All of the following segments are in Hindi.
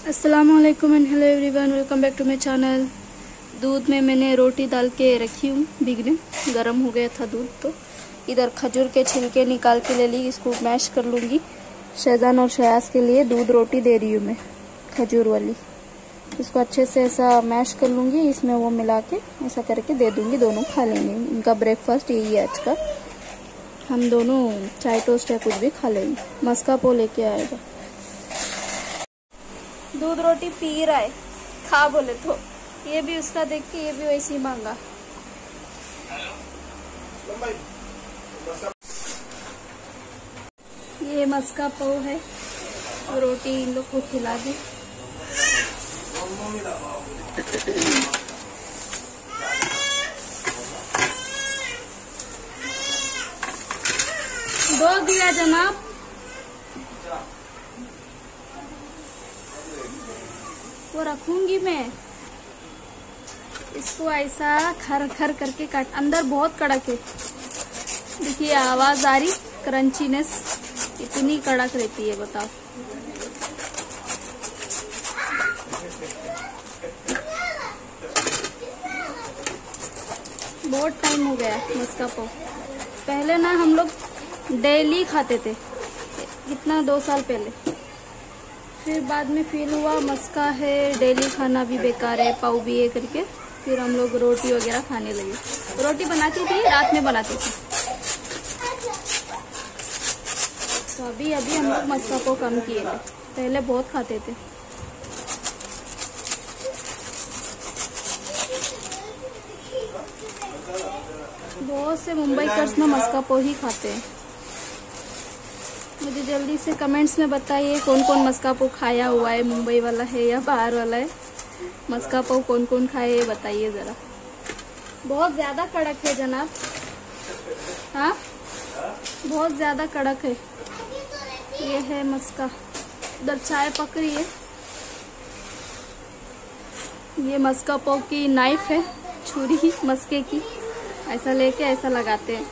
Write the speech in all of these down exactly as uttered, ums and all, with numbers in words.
अस्सलामुअलैकुम and hello everyone, welcome back to my channel. दूध में मैंने रोटी डाल के रखी हूँ भीगने। गर्म हो गया था दूध, तो इधर खजूर के छिलके निकाल के ले ली, इसको मैश कर लूँगी। शहजान और शयाज के लिए दूध रोटी दे रही हूँ मैं, खजूर वाली। इसको अच्छे से ऐसा मैश कर लूँगी, इसमें वो मिला के ऐसा करके दे दूँगी, दोनों खा लेंगे। इनका ब्रेकफास्ट यही है आज का। हम दोनों चाय टोस्ट या कुछ भी खा लेंगे। मस्का पो लेके आएगा। दूध रोटी पी रहा है, खा बोले तो ये भी उसका देख के ये भी वैसे ही मांगा। ये मस्का पो है, रोटी इन लोग को खिला दी। दो दिया जनाब। वो रखूंगी मैं। इसको ऐसा खर खर करके काट। अंदर बहुत कड़क है, देखिए आवाज आ रही, क्रंचीनेस इतनी कड़क रहती है, बताओ। बहुत टाइम हो गया मस्का पो। पहले ना हम लोग डेली खाते थे, कितना दो साल पहले। फिर बाद में फील हुआ मस्का है, डेली खाना भी बेकार है, पाव भी है करके फिर हम लोग रोटी वगैरह खाने लगे। रोटी बनाती थी, रात में बनाती थी। तो अभी अभी हम लोग मस्का को कम किए थे, पहले बहुत खाते थे। बहुत से मुंबईकर्स ना मस्का पो ही खाते हैं। मुझे जल्दी से कमेंट्स में बताइए कौन कौन मस्का पो खाया हुआ है, मुंबई वाला है या बाहर वाला है। मस्का पो कौन कौन खाए ये बताइए जरा। बहुत ज्यादा कड़क है जनाब, हाँ बहुत ज्यादा कड़क है। ये है मस्का। उधर चाय पक रही है। ये मस्का पो की नाइफ है, छुरी मस्के की, ऐसा लेके ऐसा लगाते हैं।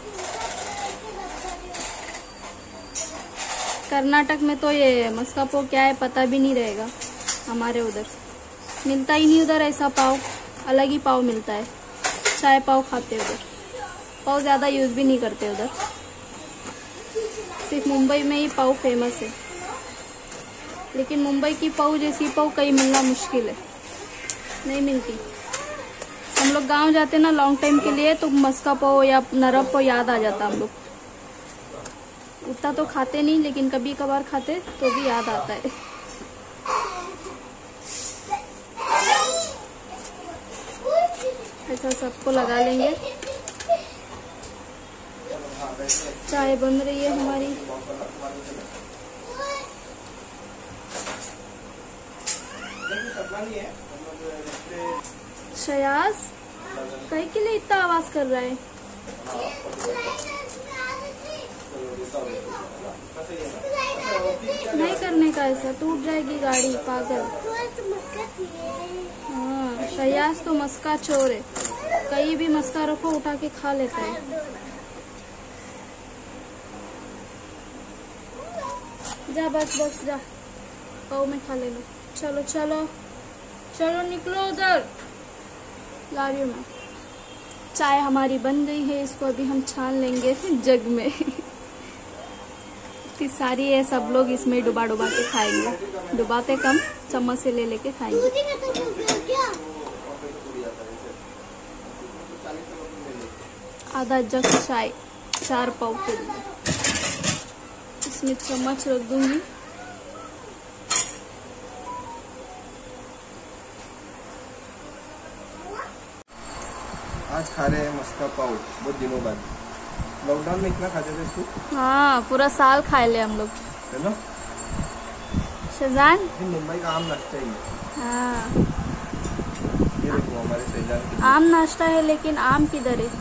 कर्नाटक में तो ये मस्का पो क्या है पता भी नहीं रहेगा। हमारे उधर मिलता ही नहीं, उधर ऐसा पाव, अलग ही पाव मिलता है। चाय पाव खाते उधर, पाव ज्यादा यूज भी नहीं करते उधर। सिर्फ मुंबई में ही पाव फेमस है, लेकिन मुंबई की पाव जैसी पाव कहीं मिलना मुश्किल है, नहीं मिलती। हम लोग गांव जाते ना लॉन्ग टाइम के लिए, तो मस्का पाव या नरम पाव याद आ जाता हम लोग। उतना तो खाते नहीं, लेकिन कभी कभार खाते तो भी याद आता है। ऐसा सबको लगा लेंगे। चाय बन रही है हमारी। शयाज कहीं के लिए इतना आवाज कर रहा है? नहीं करने का, ऐसा टूट जाएगी गाड़ी, पागल। हाँ, शयाज तो मस्का चोर है, कहीं भी मस्का रखो उठा के खा लेता है। जा बस बस जा, पाव में खा ले लो। चलो चलो चलो निकलो उधर, ला रही हूँ मैं। चाय हमारी बन गई है, इसको अभी हम छान लेंगे जग में। इतनी सारी है, सब लोग इसमें डुबा डुबा के खाएंगे। डुबाते कम, चम्मच से ले लेके खाएंगे। आधा जग चाय, चार पाव के लिए। इसमें चम्मच रख दूंगी। आज खा रहे हैं मस्का पाव, बहुत दिनों बाद। लॉकडाउन में इतना खाते थे इसको। हाँ, पूरा साल खाए ले हम लोग, है ना शहजान। मुंबई का आम नाश्ता ही है। हाँ, ये देखो हमारे शहजान की आम नाश्ता है, लेकिन आम किधर है?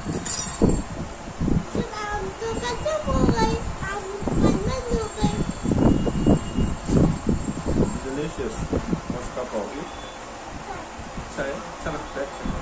डिलीशियस मस्का पाव। अच्छा है, अच्छा लगता है।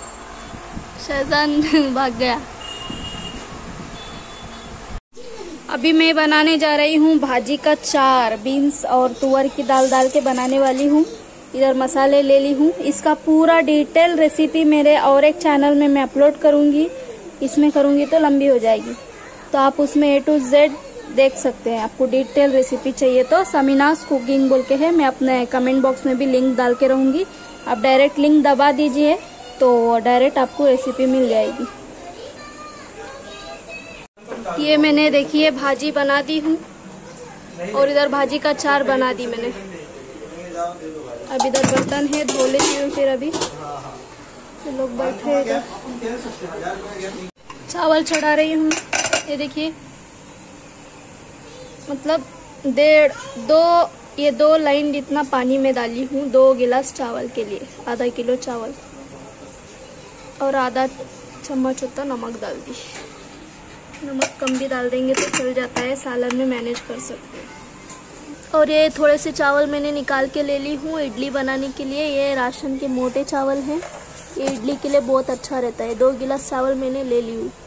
शहजान भाग गया। अभी मैं बनाने जा रही हूँ भाजी का चार। बीन्स और तुअर की दाल डाल के बनाने वाली हूँ। इधर मसाले ले ली हूँ। इसका पूरा डिटेल रेसिपी मेरे और एक चैनल में मैं अपलोड करूँगी। इसमें करूँगी तो लंबी हो जाएगी, तो आप उसमें ए टू जेड देख सकते हैं। आपको डिटेल रेसिपी चाहिए तो समीनास कुकिंग बोल के है, मैं अपने कमेंट बॉक्स में भी लिंक डाल के रहूँगी। आप डायरेक्ट लिंक दबा दीजिए तो डायरेक्ट आपको रेसिपी मिल जाएगी। ये मैंने देखिए भाजी बना दी हूँ और इधर भाजी का चार बना दी मैंने। अब इधर बर्तन है, धो लेती हूँ। फिर अभी तो लोग बैठे इधर, चावल चढ़ा रही हूँ। ये देखिए, मतलब डेढ़ दो ये दो लाइन जितना पानी में डाली हूँ दो गिलास चावल के लिए। आधा किलो चावल और आधा चम्मच उतना नमक डाल दी। नमक कम भी डाल देंगे तो चल जाता है, सालन में मैनेज कर सकते हैं। और ये थोड़े से चावल मैंने निकाल के ले ली हूँ इडली बनाने के लिए। ये राशन के मोटे चावल हैं, ये इडली के लिए बहुत अच्छा रहता है। दो गिलास चावल मैंने ले ली हूँ।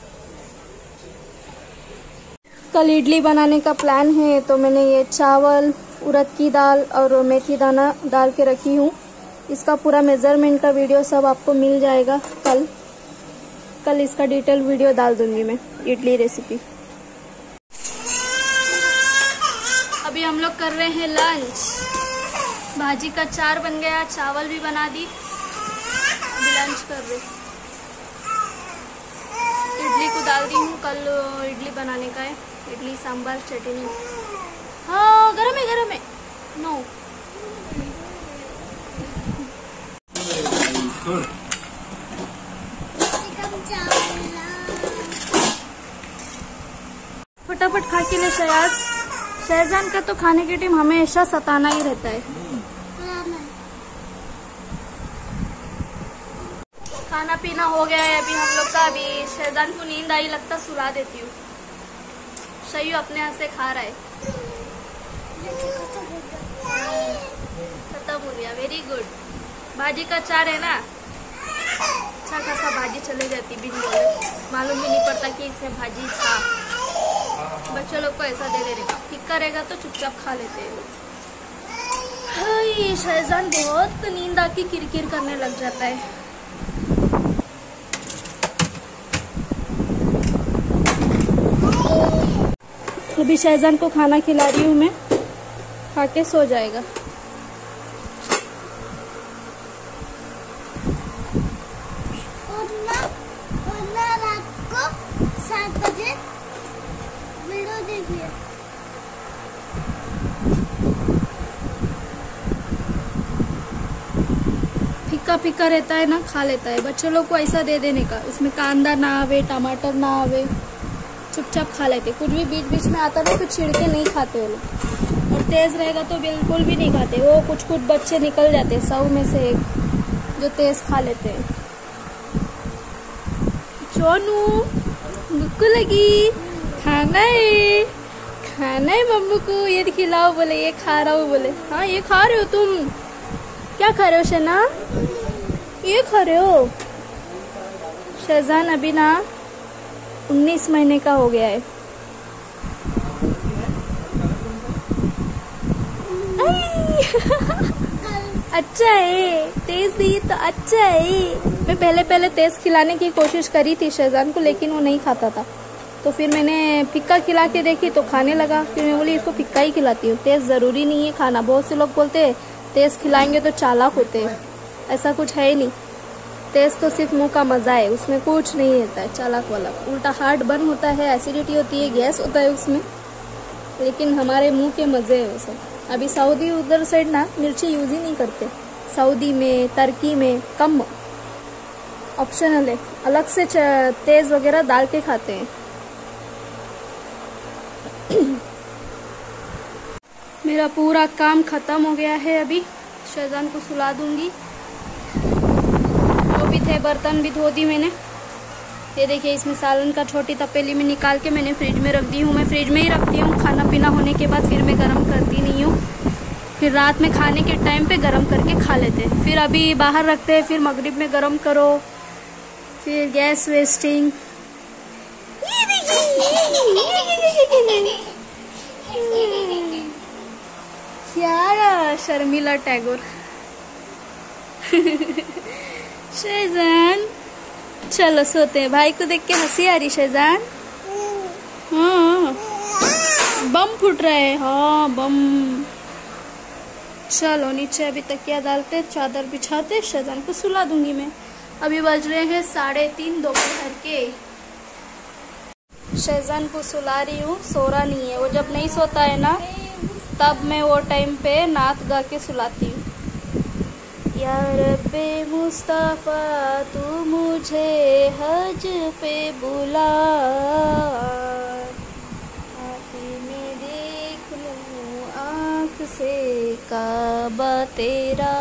कल इडली बनाने का प्लान है तो मैंने ये चावल, उड़द की दाल और मेथी दाना डाल के रखी हूँ। इसका पूरा मेजरमेंट का वीडियो सब आपको मिल जाएगा कल। कल इसका डिटेल वीडियो डाल दूंगी मैं, इडली रेसिपी। अभी हम लोग कर रहे हैं लंच। भाजी का चार बन गया, चावल भी बना दी, अभी लंच कर रहे। इडली को डाल दी हूँ, कल इडली बनाने का है। इडली सांभर चटनी। हाँ गरम है, गरम है। नो फटाफट खा के ले शहजाद। शहजान का तो खाने के टाइम हमेशा सताना ही रहता है। खाना पीना हो गया है अभी हम लोग का। अभी शहजान को नींद आई, लगता सुला देती हूँ। शयू अपने हाथ से खा रहा है। खत्म हो गया, वेरी गुड। भाजी का चार है ना, अच्छा खासा भाजी चले जाती बिन बोले, मालूम भी नहीं पड़ता कि इसमें भाजी था। बच्चों लोग को ऐसा दे देने का, फिक्का रहेगा तो चुपचाप खा लेते हैं लोग। हाय शहजान बहुत नींद आके किरकिर करने लग जाता है। अभी शहजान को खाना खिला रही हूँ मैं, खा के सो जाएगा। सात बजे वीडियो देखिए। फिक्का फिक्का रहता है ना, खा लेता है। बच्चों लोग को ऐसा दे देने का, उसमें कांदा ना आवे, टमाटर ना आवे, चुपचाप खा लेते। कुछ भी बीच बीच में आता है तो छिड़के नहीं खाते वो लोग। और तेज रहेगा तो बिल्कुल भी नहीं खाते। वो कुछ कुछ बच्चे निकल जाते सौ में से एक जो तेज खा लेते हैं। सोनू भूख लगी, खाना है, खाना है मम्मू को, ये खिलाओ। बोले ये खा रहा हूँ। बोले हाँ ये खा रहे हो तुम। क्या खा रहे हो शना? ये खा रहे हो? शहजान अभी ना उन्नीस महीने का हो गया है। अच्छा है, तेज दी तो अच्छा है। मैं पहले पहले तेज खिलाने की कोशिश करी थी शहजान को, लेकिन वो नहीं खाता था। तो फिर मैंने फिक्का खिला के देखी तो खाने लगा। फिर मैं बोली इसको फिक्का ही खिलाती हूँ, तेज जरूरी नहीं है खाना। बहुत से लोग बोलते हैं तेज खिलाएंगे तो चालाक होते हैं, ऐसा कुछ है ही नहीं। तेज तो सिर्फ मुंह का मजा है, उसमें कुछ नहीं रहता है चालाक वाला। उल्टा हार्ट बर्न होता है, एसिडिटी होती है, गैस होता है उसमें, लेकिन हमारे मुंह के मजे है वो सब। अभी सऊदी उधर साइड ना मिर्ची यूज ही नहीं करते। सऊदी में, तुर्की में कम ऑप्शनल है, अलग से तेज वगैरह डाल के खाते हैं। मेरा पूरा काम खत्म हो गया है। अभी शहजान को सुला दूंगी। जो भी थे बर्तन भी धो दी मैंने। ये देखिए इसमें सालन का छोटी तपेली में निकाल के मैंने फ्रिज में रख दी हूँ। मैं फ्रिज में ही रखती हूँ, खाना पीना होने के बाद फिर मैं गरम करती नहीं हूँ। फिर रात में खाने के टाइम पे गरम करके खा लेते हैं। फिर अभी बाहर रखते हैं, फिर मगरिब में गरम करो, फिर गैस वेस्टिंग। ये यार शर्मिला टैगोर। शहजान चलो सोते हैं। भाई को देख के हंसी आ रही शहजान। हाँ बम फूट रहा है। हाँ बम। चलो नीचे अभी तकिया डालते, चादर बिछाते, शहजान को सुला दूंगी मैं। अभी बज रहे हैं साढ़े तीन दोपहर के। शहजान को सुला रही हूँ, सो रहा नहीं है। वो जब नहीं सोता है ना तब मैं वो टाइम पे नात गा के सुलाती हूँ। या रब्बे मुस्तफ़ा तू मुझे हज पे बुला, आके मैं देख लूँ आँख से काबा तेरा।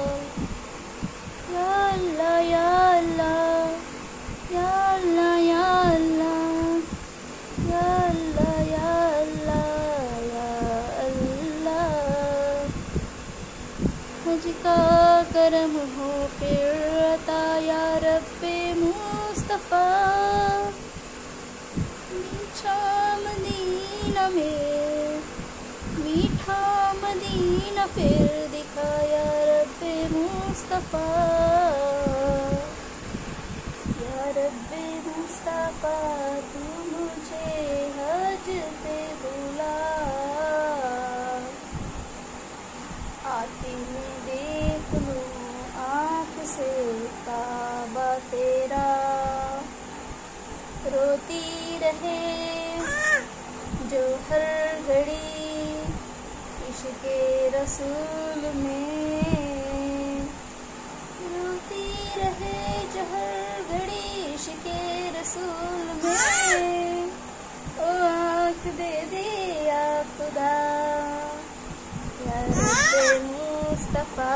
या अल्लाह या अल्लाह या अल्लाह या अल्लाह या अल्लाह या अल्लाह या अल्लाह। हज का करम हो फिर अता या रब्बे मुस्तफ़ा, मीठा मदीना में मीठा मदीना फिर दिखाया रब्बे मुस्तफ़ा। या रब्बे मुस्तफ़ा तू मुझे हज पे बुला, आती मैं देख लूँ आँख से काबा तेरा। रोती रहे जो हर घड़ी इश्क़े रसूल में, रोती रहे जो हर घड़ी इश्क़े रसूल में। ओ आँख दे दे या खुदा या रब्बे मुस्तफ़ा।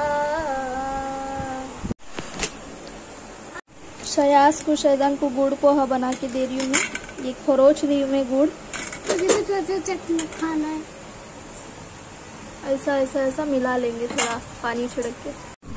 शयास को शहजान को गुड़ पोहा बना के दे रही हूँ मैं। ये खरोच रही हूँ मैं गुड़। मुझे भी थोड़ा सा चटनी खाना है। ऐसा ऐसा ऐसा मिला लेंगे थोड़ा पानी छिड़क के।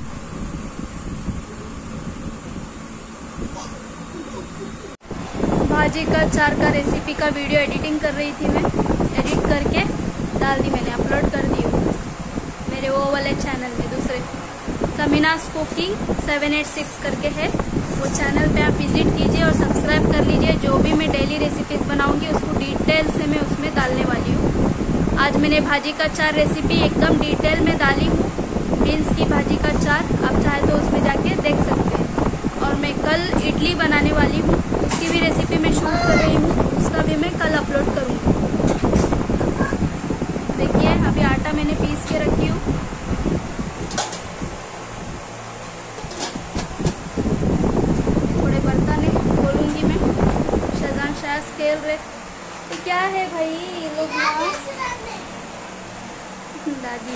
भाजी का चार का रेसिपी का वीडियो एडिटिंग कर रही थी मैं। एडिट करके डाल दी मैंने, अपलोड कर दी हूँ मेरे वो वाले चैनल में, दूसरे Sameena's cooking seven eight six करके है वो चैनल पे। आप विजिट कीजिए और सब्सक्राइब कर लीजिए। जो भी मैं डेली रेसिपीज बनाऊंगी उसको डिटेल से मैं उसमें डालने वाली हूँ। आज मैंने भाजी का चार रेसिपी एकदम डिटेल में डाली हूँ। बीन्स की भाजी का चार, आप चाहे तो उसमें जाके देख सकते हैं। और मैं कल इडली बनाने वाली हूँ, उसकी भी रेसिपी मैं शूट कर रही हूँ, उसका भी मैं कल अपलोड करूँगी। देखिए अभी आटा मैंने पीस के रखी हूँ। थोड़े बर्तन खोलूंगी मैं। शहजान शायद खेल रहे। तो क्या है भाई ये लोग दादी।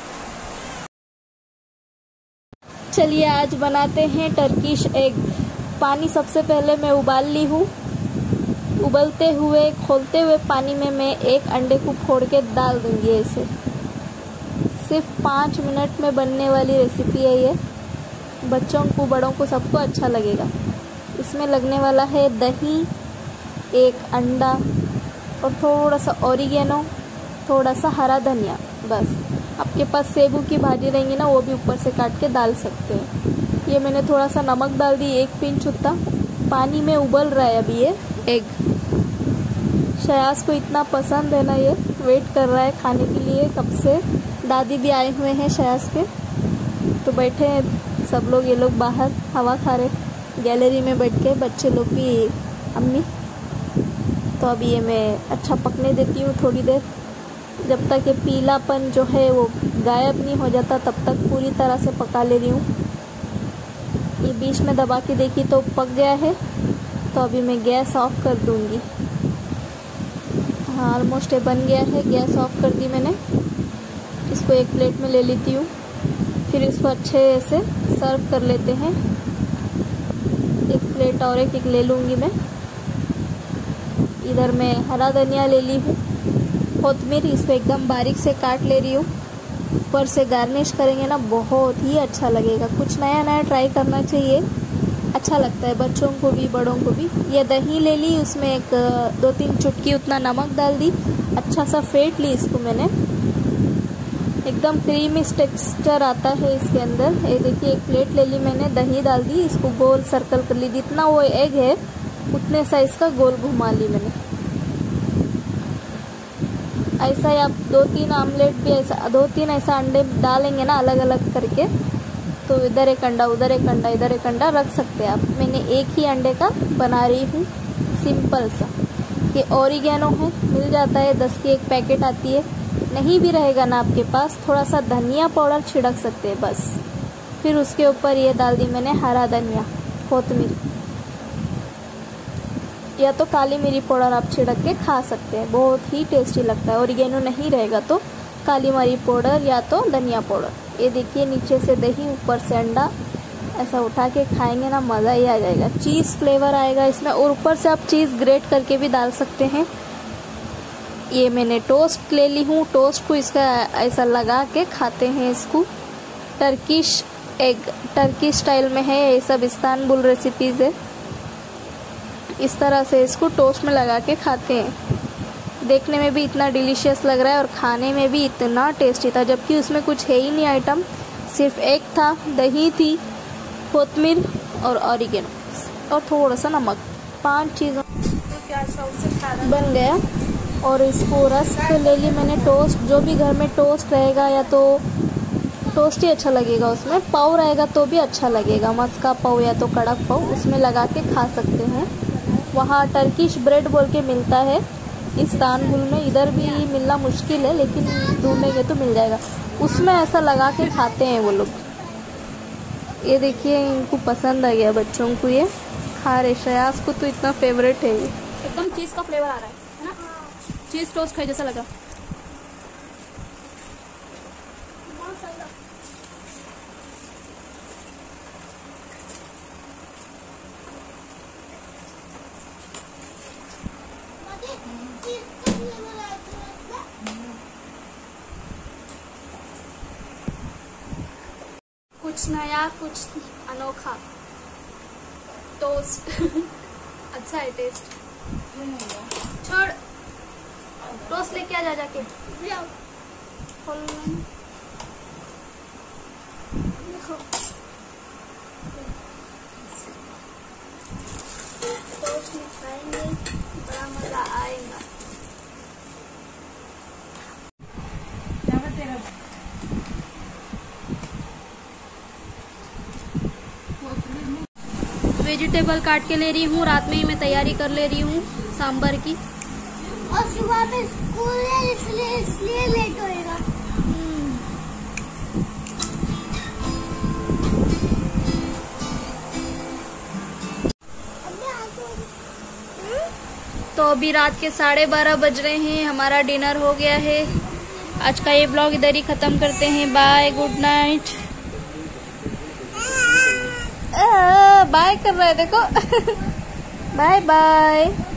चलिए आज बनाते हैं टर्किश एग। पानी सबसे पहले मैं उबाल ली हूँ। उबलते हुए खोलते हुए पानी में मैं एक अंडे को फोड़ के डाल दूंगी। ऐसे सिर्फ पाँच मिनट में बनने वाली रेसिपी है ये। बच्चों को बड़ों को सबको अच्छा लगेगा। इसमें लगने वाला है दही, एक अंडा और थोड़ा सा ऑरिगेनो, थोड़ा सा हरा धनिया। बस आपके पास सेबू की भाजी रहेंगी ना, वो भी ऊपर से काट के डाल सकते हैं। ये मैंने थोड़ा सा नमक डाल दी, एक पिंच उतना। पानी में उबल रहा है अभी ये एग। शयास को इतना पसंद है ना, ये वेट कर रहा है खाने के लिए कब से। दादी भी आए हुए हैं शयास के, तो बैठे हैं सब लोग। ये लोग बाहर हवा खा रहे गैलरी में बैठ के, बच्चे लोग भी, अम्मी। तो अभी ये मैं अच्छा पकने देती हूँ थोड़ी देर, जब तक ये पीलापन जो है वो गायब नहीं हो जाता तब तक पूरी तरह से पका ले रही हूँ। ये बीच में दबा के देखी तो पक गया है, तो अभी मैं गैस ऑफ कर दूँगी। हाँ ऑलमोस्ट ये बन गया है, गैस ऑफ कर दी मैंने। इसको एक प्लेट में ले लेती हूँ, फिर इसको अच्छे से सर्व कर लेते हैं। एक प्लेट और एक एक ले लूँगी मैं। इधर मैं हरा धनिया ले ली हूँ, कोतमीर, इसको एकदम बारीक से काट ले रही हूँ। ऊपर से गार्निश करेंगे ना, बहुत ही अच्छा लगेगा। कुछ नया नया ट्राई करना चाहिए। अच्छा लगता है बच्चों को भी बड़ों को भी। ये दही ले ली, उसमें एक दो तीन चुटकी उतना नमक डाल दी, अच्छा सा फेंट ली इसको मैंने। एकदम क्रीमी टेक्सचर आता है इसके अंदर। ये देखिए एक प्लेट ले ली मैंने, दही डाल दी, इसको गोल सर्कल कर ली, जितना वो एग है उतने साइज का गोल घुमा ली मैंने। ऐसा ही आप दो तीन आमलेट भी ऐसा दो तीन ऐसा अंडे डालेंगे ना अलग अलग करके, तो इधर एक अंडा उधर एक अंडा इधर एक अंडा रख सकते हैं आप। मैंने एक ही अंडे का बना रही हूँ सिंपल सा। ये ओरिगेनो है, मिल जाता है, दस की एक पैकेट आती है। नहीं भी रहेगा ना आपके पास, थोड़ा सा धनिया पाउडर छिड़क सकते हैं बस। फिर उसके ऊपर ये डाल दी मैंने हरा धनिया, कोतमीर, या तो काली मिरी पाउडर आप छिड़क के खा सकते हैं, बहुत ही टेस्टी लगता है। ओरिगेनो नहीं रहेगा तो काली मिरी पाउडर या तो धनिया पाउडर। ये देखिए नीचे से दही ऊपर से अंडा, ऐसा उठा के खाएंगे ना मज़ा ही आ जाएगा। चीज़ फ्लेवर आएगा इसमें, और ऊपर से आप चीज़ ग्रेट करके भी डाल सकते हैं। ये मैंने टोस्ट ले ली हूँ, टोस्ट को इसका ऐसा लगा के खाते हैं इसको। टर्किश एग, टर्किश स्टाइल में है ये सब, इस्तांबुल रेसिपीज़ है। इस तरह से इसको टोस्ट में लगा के खाते हैं। देखने में भी इतना डिलीशियस लग रहा है और खाने में भी इतना टेस्टी था, जबकि उसमें कुछ है ही नहीं आइटम, सिर्फ एग था, दही थी, कोतमीर और ऑरिगेनो और थोड़ा सा नमक, पांच चीज़ों बन गया। और इसको रस्क ले ली मैंने, टोस्ट, जो भी घर में टोस्ट रहेगा या तो टोस्ट ही अच्छा लगेगा, उसमें पाव रहेगा तो भी अच्छा लगेगा, मस्का पाव या तो कड़क पाव, उसमें लगा के खा सकते हैं। वहाँ टर्किश ब्रेड बोल के मिलता है इस्तांबुल में, इधर भी मिलना मुश्किल है लेकिन ढूंढेंगे तो मिल जाएगा, उसमें ऐसा लगा के खाते हैं वो लोग। ये देखिए इनको पसंद आ गया बच्चों को, ये खा रहे। श्रेयास को तो इतना फेवरेट है ये। एकदम चीज़ का फ्लेवर आ रहा है है ना, चीज़ टोस्ट खाए जैसा लगा। कुछ नया, कुछ अनोखा टोस्ट अच्छा है टेस्ट। छोड़, टोस्ट लेके आ जा जाके। टोस्ट में खाएंगे, बड़ा मजा आएगा। वेजिटेबल काट के ले रही हूँ, रात में ही मैं तैयारी कर ले रही हूँ सांभर की, और सुबह में स्कूल है इसलिए इसलिए लेट होएगा। तो अभी रात के साढ़े बारह बज रहे हैं, हमारा डिनर हो गया है। आज का ये ब्लॉग इधर ही खत्म करते हैं। Bye, good night. बाय कर रहा है देखो बाय बाय।